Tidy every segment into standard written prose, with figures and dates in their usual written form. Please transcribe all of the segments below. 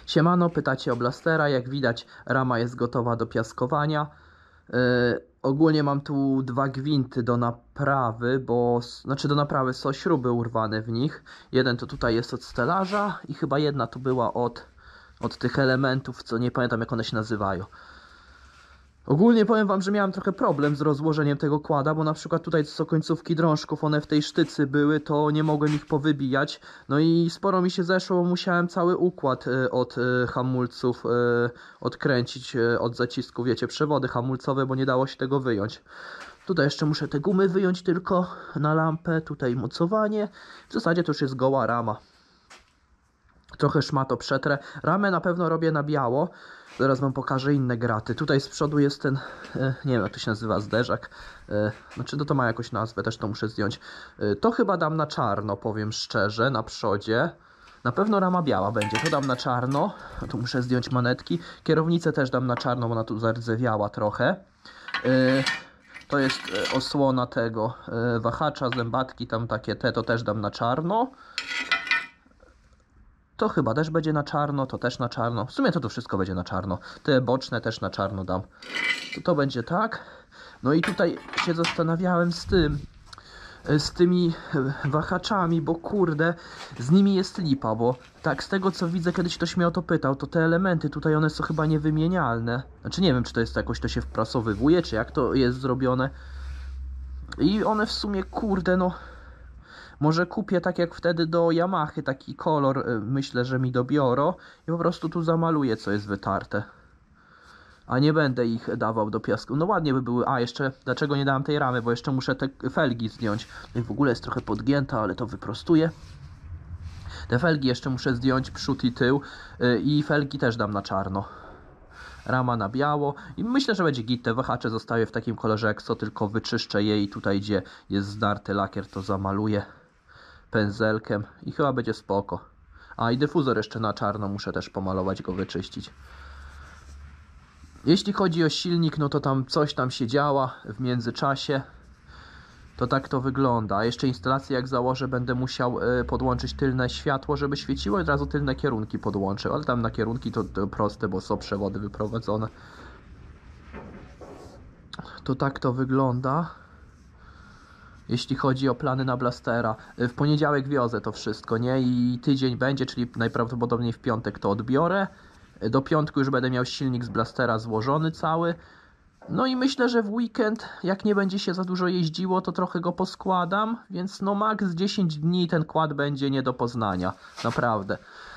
Siemano, pytacie o blastera. Jak widać, rama jest gotowa do piaskowania. Ogólnie mam tu dwa gwinty do naprawy, do naprawy są śruby urwane w nich. Jeden to tutaj jest od stelaża i chyba jedna tu była od tych elementów, co nie pamiętam jak one się nazywają. Ogólnie powiem wam, że miałem trochę problem z rozłożeniem tego kłada, bo na przykład tutaj są końcówki drążków, one w tej sztycy były, to nie mogłem ich powybijać. No i sporo mi się zeszło, musiałem cały układ od hamulców odkręcić, od zacisku, wiecie, przewody hamulcowe, bo nie dało się tego wyjąć. Tutaj jeszcze muszę te gumy wyjąć tylko na lampę, tutaj mocowanie. W zasadzie to już jest goła rama. Trochę szmato przetrę. Ramę na pewno robię na biało. Zaraz wam pokażę inne graty. Tutaj z przodu jest ten, nie wiem jak to się nazywa, zderzak. Znaczy to ma jakąś nazwę, też to muszę zdjąć. To chyba dam na czarno, powiem szczerze, na przodzie. Na pewno rama biała będzie, to dam na czarno. Tu muszę zdjąć manetki. Kierownicę też dam na czarno, bo ona tu zardzewiała trochę. To jest osłona tego wahacza, zębatki tam takie te, to też dam na czarno. To chyba też będzie na czarno, to też na czarno. W sumie to wszystko będzie na czarno. Te boczne też na czarno dam. To będzie tak. No i tutaj się zastanawiałem z tymi wahaczami, bo kurde, z nimi jest lipa, bo tak z tego co widzę, kiedyś ktoś mnie o to pytał, to te elementy tutaj one są chyba niewymienialne. Znaczy nie wiem, czy to jest jakoś, to się wprasowywuje, czy jak to jest zrobione. I one w sumie, kurde, no... Może kupię tak jak wtedy do Yamahy taki kolor, myślę, że mi dobiorą i po prostu tu zamaluję, co jest wytarte. A nie będę ich dawał do piasku. No ładnie by były. A jeszcze, dlaczego nie dałem tej ramy? Bo jeszcze muszę te felgi zdjąć. No i w ogóle jest trochę podgięta, ale to wyprostuję. Te felgi jeszcze muszę zdjąć, przód i tył. I felgi też dam na czarno. Rama na biało. I myślę, że będzie git. Te wahacze zostawię w takim kolorze jak co, tylko wyczyszczę je i tutaj, gdzie jest zdarty lakier, to zamaluję pędzelkiem i chyba będzie spoko. A i dyfuzor jeszcze na czarno muszę też pomalować, go wyczyścić. Jeśli chodzi o silnik, no to tam coś tam się działa w międzyczasie. To tak to wygląda. A jeszcze instalację jak założę, będę musiał podłączyć tylne światło, żeby świeciło i od razu tylne kierunki podłączę. Ale tam na kierunki to proste, bo są przewody wyprowadzone. To tak to wygląda. Jeśli chodzi o plany na blastera, w poniedziałek wiozę to wszystko, nie? I tydzień będzie, czyli najprawdopodobniej w piątek to odbiorę. Do piątku już będę miał silnik z blastera złożony cały. No i myślę, że w weekend, jak nie będzie się za dużo jeździło, to trochę go poskładam. Więc no max 10 dni ten kład będzie nie do poznania. Naprawdę.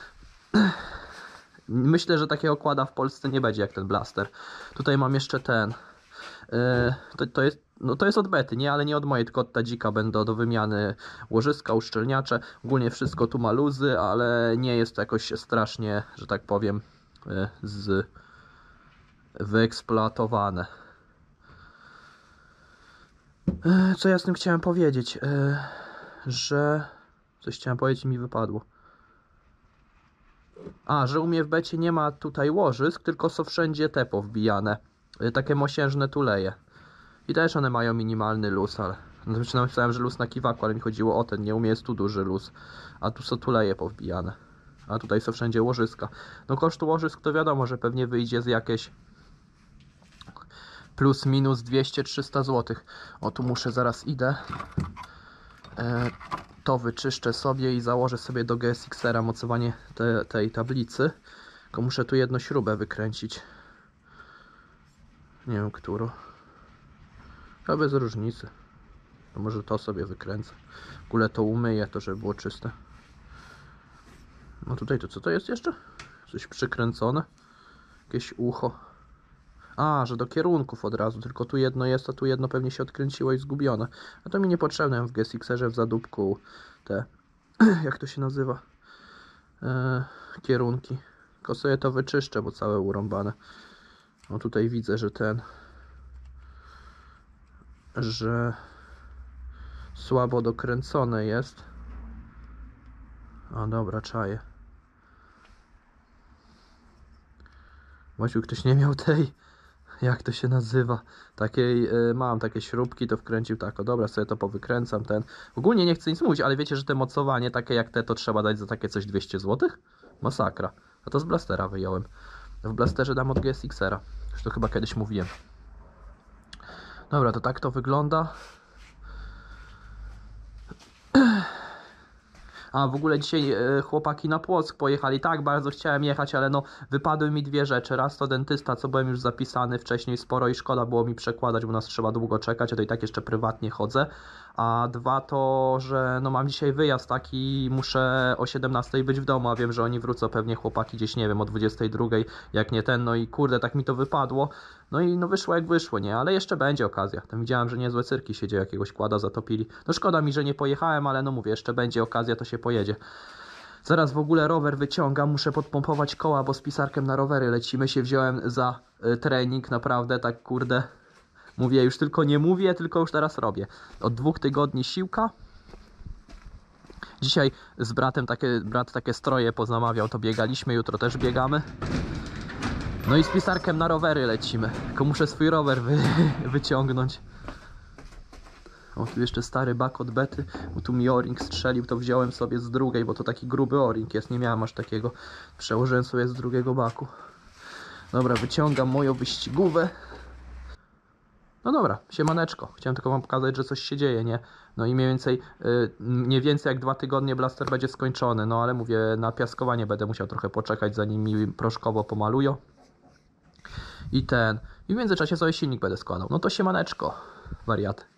Myślę, że takiego kłada w Polsce nie będzie jak ten blaster. Tutaj mam jeszcze ten... To jest od bety, nie? Ale nie od mojej, tylko od Tadzika będą do wymiany łożyska, uszczelniacze. Ogólnie wszystko tu ma luzy, ale nie jest to jakoś strasznie, że tak powiem, wyeksploatowane. Co ja z tym chciałem powiedzieć? Że... Coś chciałem powiedzieć i mi wypadło. A, że u mnie w becie nie ma tutaj łożysk, tylko są wszędzie te powbijane. Takie mosiężne tuleje. I też one mają minimalny luz, ale... Znaczy napisałem, że luz na kiwaku, ale mi chodziło o ten, nie u mnie jest tu duży luz. A tu są tuleje powbijane. A tutaj są wszędzie łożyska. No koszt łożysk to wiadomo, że pewnie wyjdzie z jakieś... plus minus 200-300 zł. O, tu muszę, zaraz idę. To wyczyszczę sobie i założę sobie do GSX-era mocowanie tej tablicy. Tylko muszę tu jedną śrubę wykręcić. Nie wiem, którą. Chyba bez różnicy. To może to sobie wykręcę. W ogóle to umyję, to żeby było czyste. No tutaj to co to jest jeszcze? Coś przykręcone. Jakieś ucho. A, że do kierunków od razu. Tylko tu jedno jest, a tu jedno pewnie się odkręciło i zgubione. A to mi niepotrzebne w GSX-erze w zadupku te... jak to się nazywa? Kierunki. Tylko sobie to wyczyszczę, bo całe urąbane. No tutaj widzę, że że słabo dokręcone jest. A dobra, czaję. Właściwie ktoś nie miał tej, jak to się nazywa, takiej, mam takie śrubki, to wkręcił tak, o dobra, sobie to powykręcam, ten. Ogólnie nie chcę nic mówić, ale wiecie, że te mocowanie takie jak te, to trzeba dać za takie coś 200 zł? Masakra. A to z blastera wyjąłem. W blasterze dam od GSX-era. Już to chyba kiedyś mówiłem. Dobra, to tak to wygląda. A w ogóle dzisiaj chłopaki na Płock pojechali. Tak, bardzo chciałem jechać, ale no wypadły mi dwie rzeczy. Raz to dentysta, co byłem już zapisany wcześniej sporo i szkoda było mi przekładać, bo nas trzeba długo czekać, a to i tak jeszcze prywatnie chodzę. A dwa to, że no mam dzisiaj wyjazd taki, muszę o 17 być w domu, a wiem, że oni wrócą pewnie chłopaki gdzieś, nie wiem, o 22, jak nie ten, no i kurde, tak mi to wypadło. No i no wyszło jak wyszło, nie? Ale jeszcze będzie okazja. Tam widziałem, że niezłe cyrki się dzieje, jakiegoś kłada zatopili. No szkoda mi, że nie pojechałem, ale no mówię, jeszcze będzie okazja, to się pojedzie. Zaraz w ogóle rower wyciągam, muszę podpompować koła, bo z pisarkiem na rowery lecimy. Się wziąłem za trening, naprawdę, tak kurde. Mówię, już tylko nie mówię, tylko już teraz robię. Od 2 tygodni siłka. Dzisiaj z bratem brat takie stroje pozamawiał, to biegaliśmy, jutro też biegamy. No i z pisarkiem na rowery lecimy. Tylko muszę swój rower wyciągnąć. O, tu jeszcze stary bak od bety, bo tu mi o-ring strzelił, to wziąłem sobie z drugiej, bo to taki gruby o-ring jest, nie miałem aż takiego. Przełożyłem sobie z drugiego baku. Dobra, wyciągam moją wyścigówę. No dobra, siemaneczko. Chciałem tylko wam pokazać, że coś się dzieje, nie? No i mniej więcej jak 2 tygodnie blaster będzie skończony, no ale mówię, na piaskowanie będę musiał trochę poczekać, zanim mi proszkowo pomalują. I w międzyczasie sobie silnik będę składał. No to siemaneczko, wariaty.